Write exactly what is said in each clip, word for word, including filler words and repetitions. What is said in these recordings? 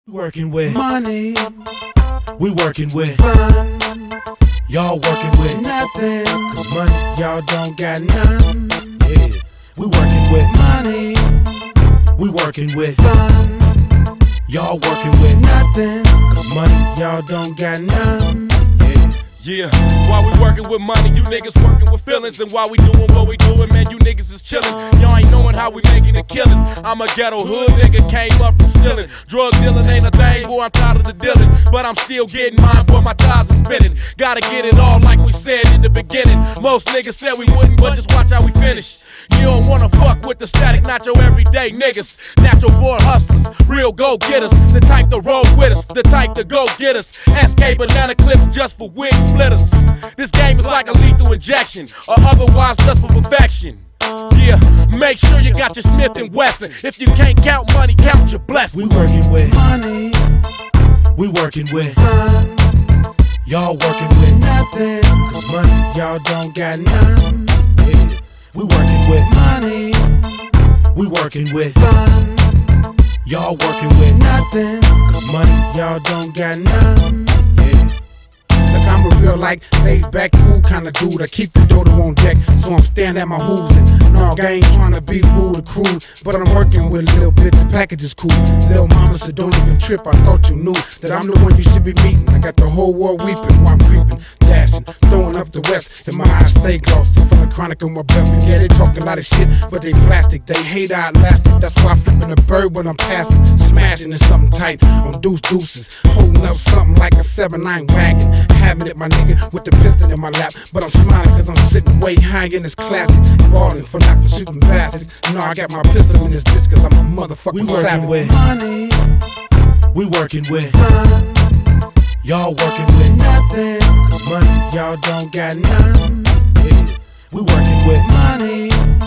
Working with money, we working with fun, y'all working with nothing, cause money, y'all don't got none. yeah. We working with Money, we working with fun, y'all working with nothing, cause money, y'all don't got none. yeah. Yeah, while we working with money, you niggas working with feelings. And while we doing what we doing, man, you niggas is chillin'. Y'all ain't knowing how we making a killin'. I'm a ghetto hood nigga, came up from stealing. Drug dealing ain't a thing, boy, I'm tired of the dealing. But I'm still getting mine, boy, my tires are spinning. Gotta get it all like we said in the beginning. Most niggas said we wouldn't, but just watch how we finish. You don't wanna fuck with the static, not your everyday niggas. Natural born hustlers, real go-getters. The type to roll with us, the type to go get us. S K banana clips just for wig splitters. This game is like a lethal injection, or otherwise just for perfection. Yeah, make sure you got your Smith and Wesson. If you can't count money, count your blessings. We working with Money, we working with fun, y'all working with nothing, cause money, y'all don't got none. yeah. We working with Money, we working with fun, y'all working with nothing, cause money, y'all don't got none. yeah. Look, I'm a real like laid back cool kind of dude. I keep the dodo on deck, so I'm staring at my hooves and no gang trying to be rude or crude. But I'm working with little bits of packages cool. Little mama, so don't even trip. I thought you knew that I'm the one you should be meeting. I got the whole world weeping while I'm creeping, dashing, throwing up the west. And my eyes stay glossy from the chronic on my breath. And yeah, they talk a lot of shit, but they plastic. They hate I elastic. That's why I'm flipping a bird when I'm passing, smashing in something tight on deuce deuces, holding up something like a seven nine wagon. Having it, my nigga, with the piston in my lap. But I'm smiling cause I'm sitting way high in this classic. Balling for not for shooting bastards. No, I got my pistol in this bitch cause I'm a motherfucking We working savage. with Money, we working with fun, y'all working with nothing, cause money, y'all don't got none. yeah. We working with Money,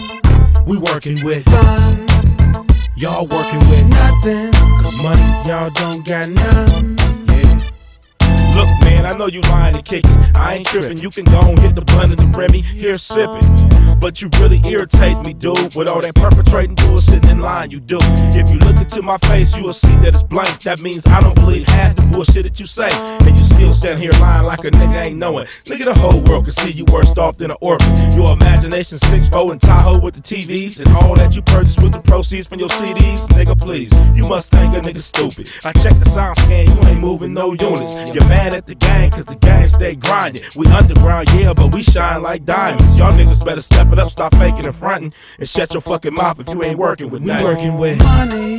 we working with fun, y'all working with nothing, cause money, y'all don't got none. yeah. Look, man, I know you lying and kicking. I ain't tripping. You can go and hit the blunt of the Remy, here sipping. But you really irritate me, dude, with all that perpetrating bullshit in line you do. If you look into my face, you will see that it's blank. That means I don't believe half the bullshit that you say. And you still stand here lying like a nigga ain't knowing. Nigga, the whole world can see you worse off than an orphan. Your imagination six four and Tahoe with the T Vs and all that you purchase with the proceeds from your C Ds. Nigga, please, you must think a nigga stupid. I checked the sound scan, you ain't moving no units. You're mad at the gang, cause the gang stay grinding. We underground, yeah, but we shine like diamonds. Y'all niggas better step it up, stop faking and fronting, and shut your fucking mouth if you ain't working with We nothing. working with Money,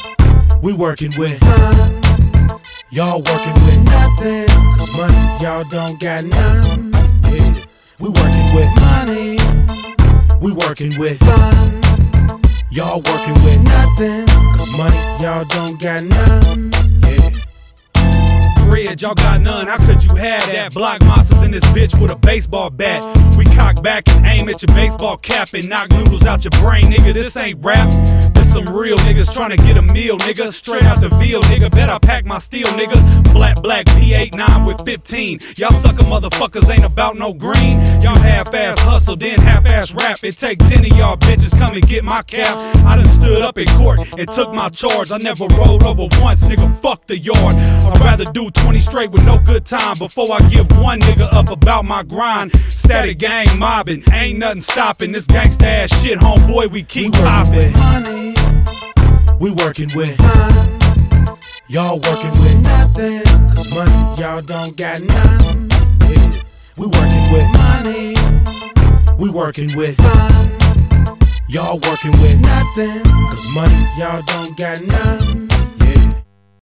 we working with fun, y'all working with nothing, cause money, y'all don't got none. yeah. We working with Money, we working with fun, y'all working with nothing, cause money, y'all don't got none. yeah. Bread, y'all got none, how could you have that? Block monsters in this bitch with a baseball bat. We cock back and aim at your baseball cap and knock noodles out your brain, nigga. This ain't rap. This some real niggas trying to get a meal, nigga. Straight out the Ville, nigga. Bet I pack my steel, nigga. Flat black P eighty-nine with fifteen. Y'all sucker motherfuckers ain't about no green. Y'all half-ass hustle, then half-ass rap. It take ten of y'all bitches come and get my cap. I done stood up in court and took my charge. I never rolled over once, nigga. Fuck the yard. I'd rather do twenty straight with no good time before I give one nigga up about my grind. Static gang mobbing, ain't nothing stopping this gangsta ass shit, homeboy. We keep We working popping. with Money, we working with fun, y'all working with nothing, cause money, y'all don't got none. yeah. We working with Money, we working with fun, y'all working with nothing, cause money, y'all don't got none.